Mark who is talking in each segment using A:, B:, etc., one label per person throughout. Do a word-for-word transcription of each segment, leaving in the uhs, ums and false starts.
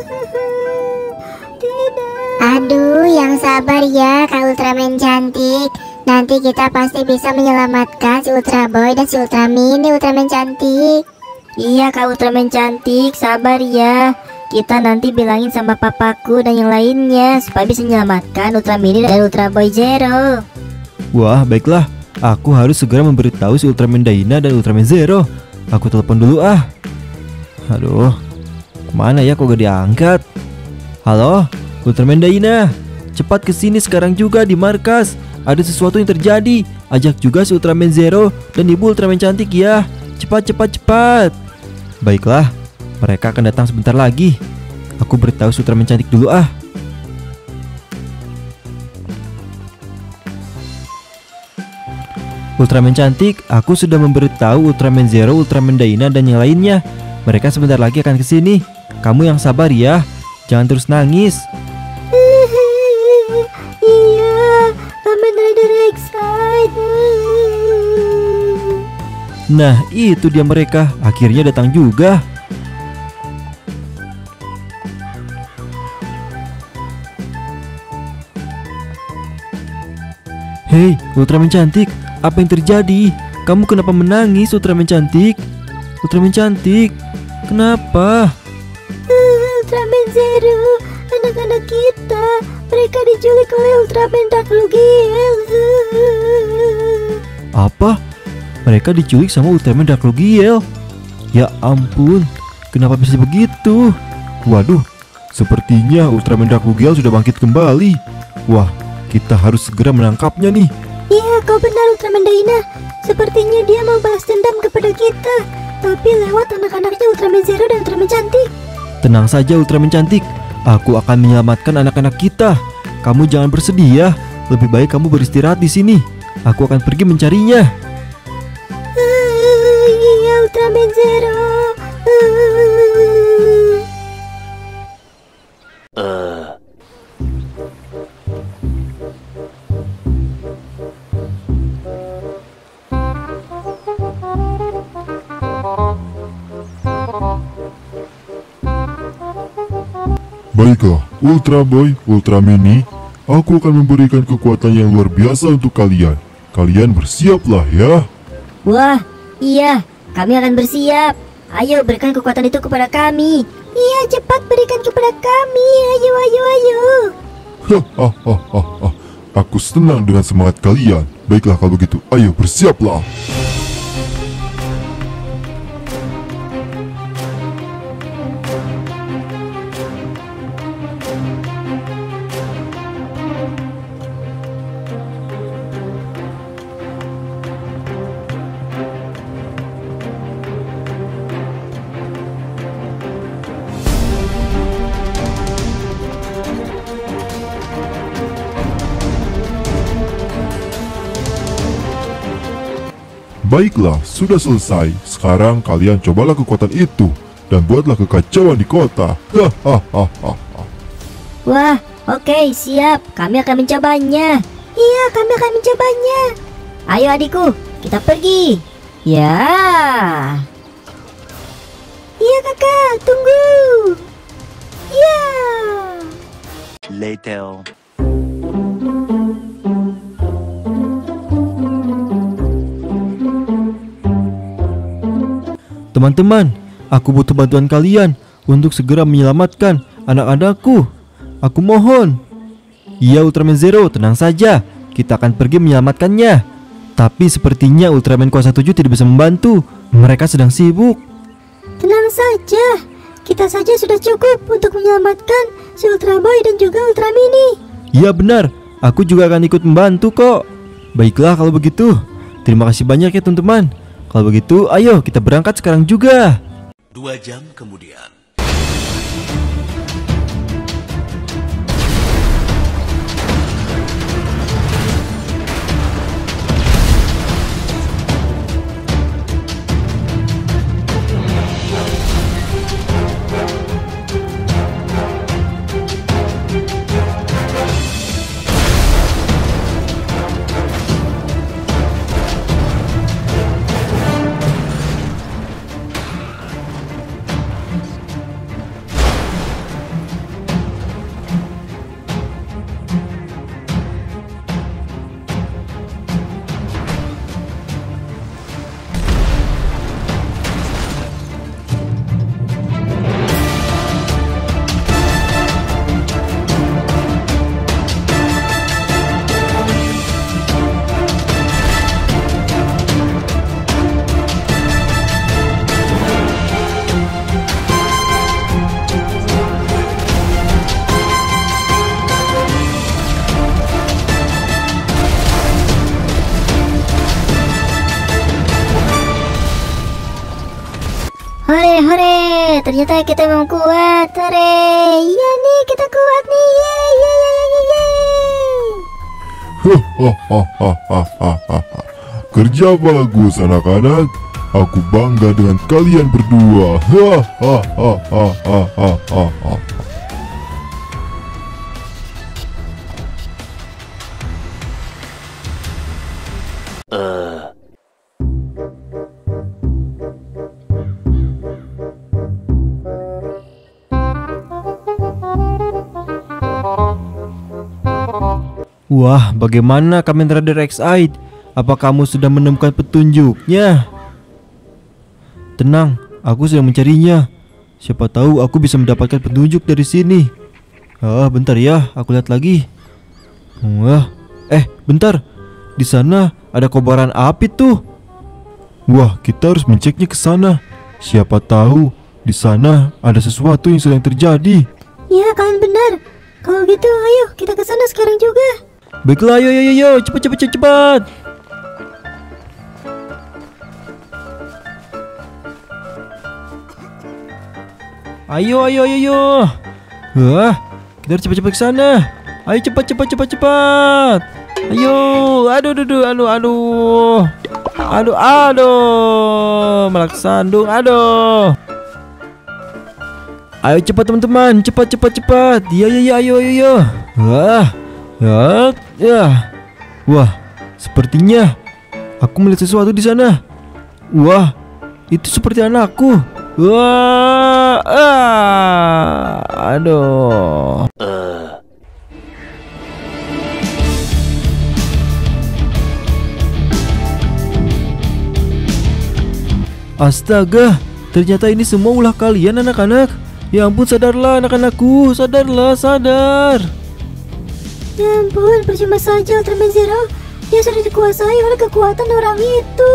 A: Tidak.
B: Aduh, yang sabar ya Kak Ultraman cantik. Nanti kita pasti bisa menyelamatkan si Ultra Boy dan si Ultra Mini Ultraman cantik.
A: Iya Kak Ultraman cantik, sabar ya. Kita nanti bilangin sama papaku dan yang lainnya supaya bisa menyelamatkan Ultra Mini dan Ultra Boy Zero.
C: Wah, baiklah. Aku harus segera memberitahu si Ultraman Dyna dan Ultraman Zero. Aku telepon dulu ah. Aduh, kemana ya kok gak diangkat? Halo, Ultraman Dyna, cepat kesini sekarang juga di markas. Ada sesuatu yang terjadi. Ajak juga si Ultraman Zero dan ibu Ultraman cantik ya. Cepat, cepat, cepat. Baiklah, mereka akan datang sebentar lagi. Aku beritahu si Ultraman cantik dulu ah. Ultraman cantik, aku sudah memberitahu Ultraman Zero, Ultraman Dyna dan yang lainnya. Mereka sebentar lagi akan kesini. Kamu yang sabar ya, jangan terus nangis.
A: Iya, Kamen Rider excited.
C: Nah, itu dia mereka. Akhirnya datang juga. Hei, Ultraman cantik, apa yang terjadi? Kamu kenapa menangis, Ultraman cantik? Ultraman cantik, kenapa?
A: Ultraman Zero, anak-anak kita, mereka diculik oleh Ultraman Dark Lugiel.
C: Apa? Mereka diculik sama Ultraman Dark Lugiel? Ya ampun, kenapa bisa begitu? Waduh, sepertinya Ultraman Dark Lugiel sudah bangkit kembali. Wah, kita harus segera menangkapnya nih.
A: Iya, kau benar Ultraman Dyna. Sepertinya dia mau balas dendam kepada kita, tapi lewat anak-anaknya Ultraman Zero dan Ultraman cantik.
C: Tenang saja Ultraman cantik, aku akan menyelamatkan anak-anak kita. Kamu jangan bersedih ya. Lebih baik kamu beristirahat di sini. Aku akan pergi mencarinya.
A: Uh, iya Ultraman Zero. Uh.
D: Baiklah, Ultra Boy, Ultra Mini, aku akan memberikan kekuatan yang luar biasa untuk kalian. Kalian bersiaplah ya.
A: Wah, iya, kami akan bersiap. Ayo berikan kekuatan itu kepada kami. Iya, cepat berikan kepada kami. Ayo, ayo, ayo.
D: Hahaha, aku senang dengan semangat kalian. Baiklah kalau begitu, ayo bersiaplah. Baiklah, sudah selesai. Sekarang kalian cobalah kekuatan itu dan buatlah kekacauan di kota. Hahaha.
A: Wah, oke, okay, siap. Kami akan mencobanya. Iya, kami akan mencobanya. Ayo adikku, kita pergi. Ya. Iya kakak, tunggu. Ya.
E: Later.
C: Teman-teman, aku butuh bantuan kalian untuk segera menyelamatkan anak-anakku. Aku mohon. Iya Ultraman Zero, tenang saja. Kita akan pergi menyelamatkannya. Tapi sepertinya Ultraman Kuasa tujuh tidak bisa membantu. Mereka sedang sibuk.
A: Tenang saja. Kita saja sudah cukup untuk menyelamatkan si Ultra Boy dan juga Ultra Mini.
C: Iya benar, aku juga akan ikut membantu kok. Baiklah kalau begitu. Terima kasih banyak ya teman-teman. Kalau begitu, ayo kita berangkat sekarang juga.
E: Dua jam kemudian.
A: ternyata kita memang kuat. Hore, iya nih kita kuat nih. Yeay, yeay, yeay, yeay.
D: Hahaha. Kerja bagus anak-anak. Aku bangga dengan kalian berdua. Hahaha.
C: Wah, bagaimana Kamen Rider X-Aid? Apa kamu sudah menemukan petunjuknya? Tenang, aku sedang mencarinya. Siapa tahu aku bisa mendapatkan petunjuk dari sini. Ah, bentar ya, aku lihat lagi. Wah, eh, bentar. Di sana ada kobaran api tuh.
D: Wah, kita harus menceknya ke sana. Siapa tahu di sana ada sesuatu yang sedang terjadi.
A: Ya, kalian benar. Kalau gitu, ayo kita ke sana sekarang juga.
C: Baiklah, ayo, ayo, ayo, cepat, cepat, cepat, cepat. Ayo, ayo, ayo, ayo. Wah, kita harus cepat-cepat ke sana. Ayo, cepat, cepat, cepat, cepat. Ayo, aduh, aduh, aduh, aduh, aduh, aduh, aduh, melak sandung, aduh. Ayo cepat teman-teman, cepat, cepat, cepat. Ya, ya, ya, ayo, ayo, ayo. Wah, ya, ya. Wah, sepertinya aku melihat sesuatu di sana. Wah, itu seperti anakku. Wah, ah, aduh. Astaga, ternyata ini semua ulah kalian anak-anak. Ya ampun, sadarlah anak-anakku, sadarlah, sadar.
A: Ya ampun, percuma saja Ultraman Zero. Dia sudah dikuasai oleh kekuatan orang itu.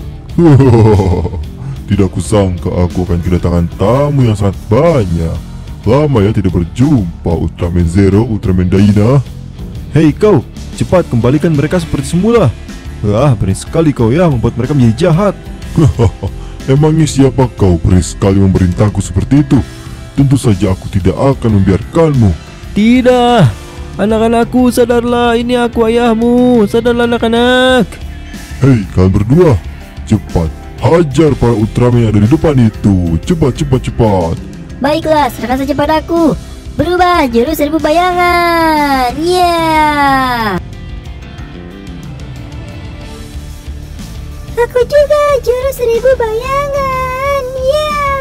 D: Tidak kusangka aku akan kedatangan tamu yang sangat banyak. Lama ya tidak berjumpa Ultraman Zero, Ultraman Dyna.
C: Hei kau, cepat kembalikan mereka seperti semula. Wah, berani sekali kau ya membuat mereka menjadi jahat.
D: Emangnya siapa kau berani sekali memerintahku seperti itu? Tentu saja aku tidak akan membiarkanmu.
C: Tidak, anak-anakku sadarlah, ini aku ayahmu. Sadarlah anak-anak.
D: Hei kalian berdua, cepat hajar para Ultraman yang ada di depan itu. Cepat, cepat, cepat.
A: Baiklah, serahkan saja padaku. Berubah jurus seribu bayangan. Yeah. Aku juga jurus seribu bayangan. Yeah.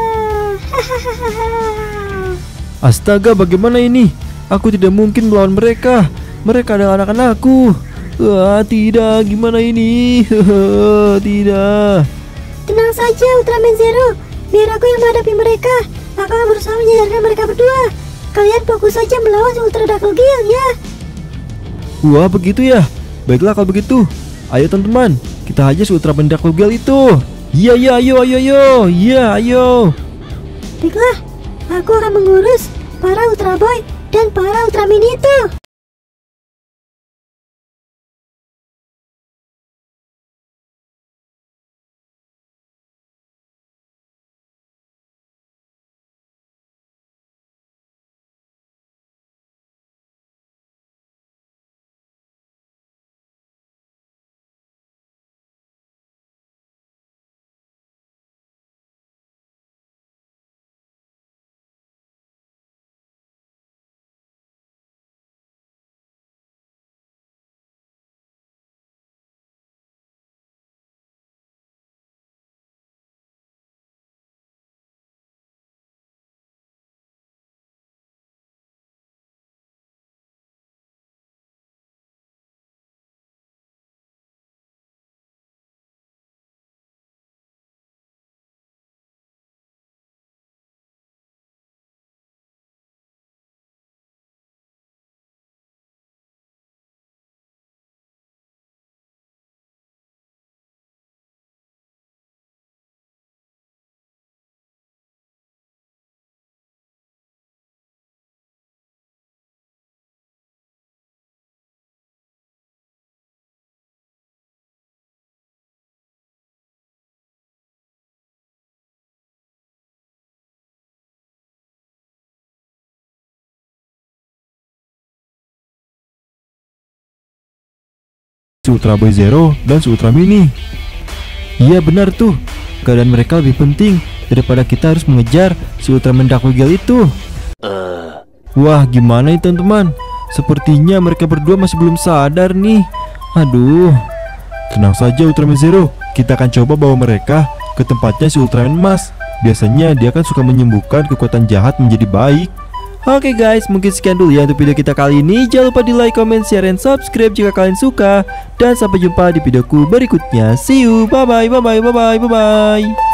C: Astaga, bagaimana ini? Aku tidak mungkin melawan mereka. Mereka adalah anak-anakku. Wah, tidak, gimana ini? Tidak.
A: Tenang saja Ultraman Zero. Biar aku yang menghadapi mereka. Aku akan berusaha menyadarkan mereka berdua. Kalian fokus saja melawan Ultra Dark Gil ya.
C: Wah, begitu ya. Baiklah kalau begitu. Ayo teman-teman, kita hajar si Ultraman Dark Gil itu. Iya, iya, ayo, ayo, ayo. Iya, ayo.
A: Baiklah, aku akan mengurus para Ultra Boy dan para Ultraman itu.
C: si Ultra Boy Zero dan si Ultra Mini. Iya benar tuh, keadaan mereka lebih penting daripada kita harus mengejar si Ultraman Dark Wiggle itu.
E: Uh,
C: Wah, gimana nih teman-teman? Sepertinya mereka berdua masih belum sadar nih. Aduh. Tenang saja Ultraman Zero, kita akan coba bawa mereka ke tempatnya si Ultraman Emas. Biasanya dia kan suka menyembuhkan kekuatan jahat menjadi baik. Oke guys, mungkin sekian dulu ya untuk video kita kali ini. Jangan lupa di like, comment, share, dan subscribe jika kalian suka. Dan sampai jumpa di videoku berikutnya. See you, bye bye, bye bye, bye bye, bye bye.